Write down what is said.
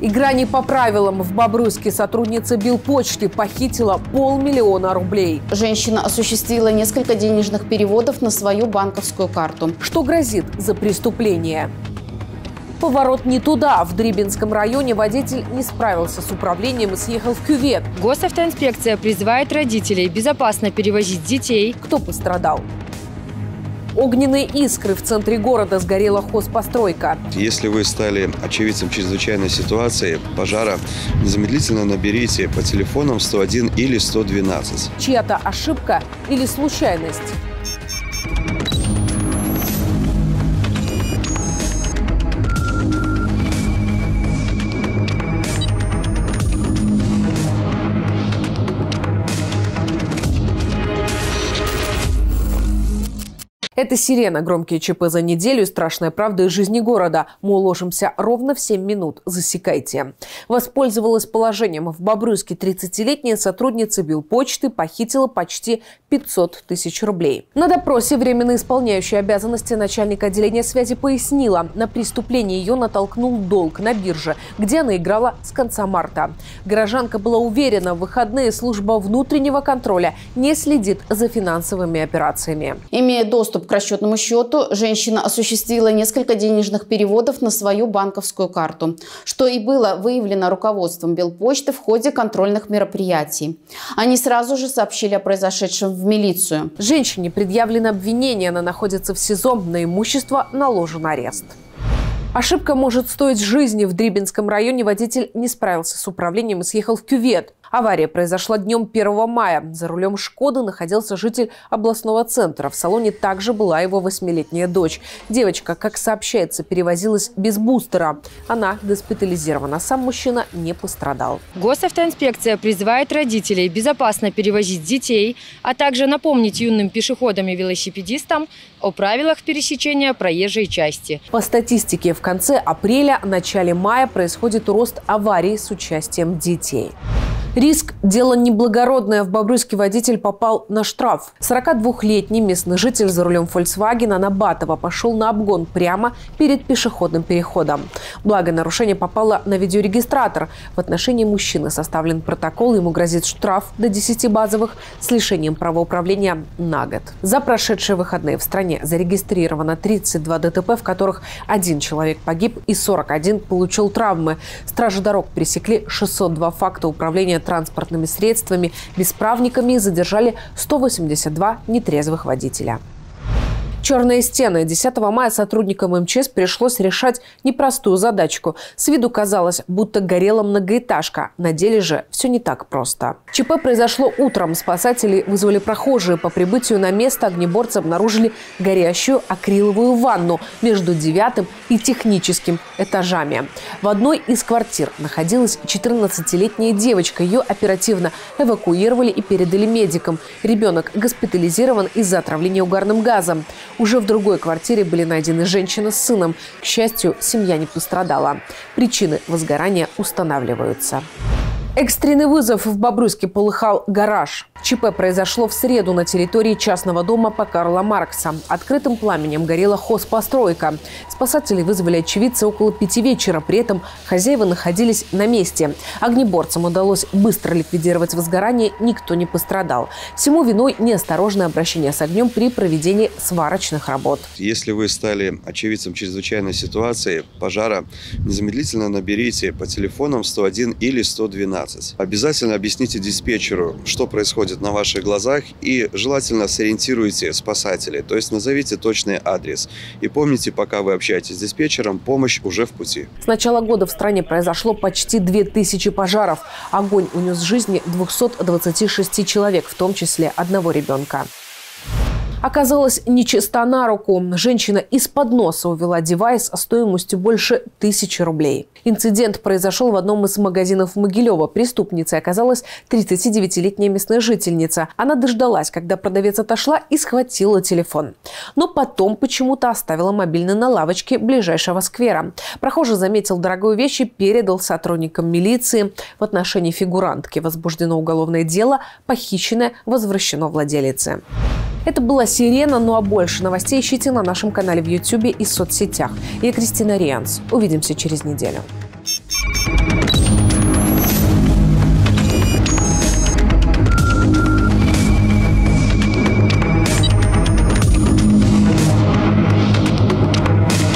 Игра не по правилам. В Бобруйске сотрудница Белпочты похитила 500 000 рублей. Женщина осуществила несколько денежных переводов на свою банковскую карту. Что грозит за преступление? Поворот не туда. В Дрибинском районе водитель не справился с управлением и съехал в кювет. Госавтоинспекция призывает родителей безопасно перевозить детей. Кто пострадал? Огненные искры. В центре города сгорела хозпостройка. Если вы стали очевидцем чрезвычайной ситуации, пожара, незамедлительно наберите по телефонам 101 или 112. Чья-то ошибка или случайность? Это «Сирена». Громкие ЧП за неделю и страшная правда из жизни города. Мы уложимся ровно в 7 минут. Засекайте. Воспользовалась положением. В Бобруйске 30-летняя сотрудница Белпочты похитила почти 500 000 рублей. На допросе временно исполняющая обязанности начальника отделения связи пояснила, на преступление ее натолкнул долг на бирже, где она играла с конца марта. Горожанка была уверена, в выходные служба внутреннего контроля не следит за финансовыми операциями. Имея доступ к расчетному счету, женщина осуществила несколько денежных переводов на свою банковскую карту, что и было выявлено руководством Белпочты в ходе контрольных мероприятий. Они сразу же сообщили о произошедшем в милицию. Женщине предъявлено обвинение, она находится в СИЗО, на имущество наложен арест. Ошибка может стоить жизни. В Дрибинском районе водитель не справился с управлением и съехал в кювет. Авария произошла днем 1 мая. За рулем «Шкоды» находился житель областного центра. В салоне также была его 8-летняя дочь. Девочка, как сообщается, перевозилась без бустера. Она госпитализирована. Сам мужчина не пострадал. Госавтоинспекция призывает родителей безопасно перевозить детей, а также напомнить юным пешеходам и велосипедистам о правилах пересечения проезжей части. По статистике, в конце апреля, начале мая происходит рост аварий с участием детей. Риск – дело неблагородное. В Бобруйске водитель попал на штраф. 42-летний местный житель за рулем «Фольксвагена» на Батова пошел на обгон прямо перед пешеходным переходом. Благо, нарушение попало на видеорегистратор. В отношении мужчины составлен протокол. Ему грозит штраф до 10 базовых с лишением права управления на год. За прошедшие выходные в стране зарегистрировано 32 ДТП, в которых 1 человек погиб и 41 получил травмы. Стражи дорог пресекли 602 факта управления транспортными средствами, бесправниками, задержали 182 нетрезвых водителя. Черные стены. 10 мая сотрудникам МЧС пришлось решать непростую задачку. С виду казалось, будто горела многоэтажка. На деле же все не так просто. ЧП произошло утром. Спасатели вызвали прохожие. По прибытию на место огнеборцы обнаружили горящую акриловую ванну между 9 и техническим этажами. В одной из квартир находилась 14-летняя девочка. Ее оперативно эвакуировали и передали медикам. Ребенок госпитализирован из-за отравления угарным газом. Уже в другой квартире были найдены женщина с сыном. К счастью, семья не пострадала. Причины возгорания устанавливаются. Экстренный вызов. В Бобруйске полыхал гараж. ЧП произошло в среду на территории частного дома по Карла Маркса. Открытым пламенем горела хозпостройка. Спасатели вызвали очевидца около 5 вечера. При этом хозяева находились на месте. Огнеборцам удалось быстро ликвидировать возгорание. Никто не пострадал. Всему виной неосторожное обращение с огнем при проведении сварочных работ. Если вы стали очевидцем чрезвычайной ситуации, пожара, незамедлительно наберите по телефонам 101 или 112. Обязательно объясните диспетчеру, что происходит на ваших глазах, и желательно сориентируйте спасателей, то есть назовите точный адрес. И помните, пока вы общаетесь с диспетчером, помощь уже в пути. С начала года в стране произошло почти 2000 пожаров. Огонь унес жизни 226 человек, в том числе одного ребенка. Оказалось нечиста на руку. Женщина из-под носа увела девайс стоимостью больше 1000 рублей. Инцидент произошел в одном из магазинов Могилева. Преступницей оказалась 39-летняя местная жительница. Она дождалась, когда продавец отошла, и схватила телефон. Но потом почему-то оставила мобильный на лавочке ближайшего сквера. Прохожий заметил дорогую вещь и передал сотрудникам милиции. В отношении фигурантки возбуждено уголовное дело, похищенное возвращено владелице. Это была «Сирена», ну а больше новостей ищите на нашем канале в YouTube и соцсетях. Я Кристина Рианс. Увидимся через неделю.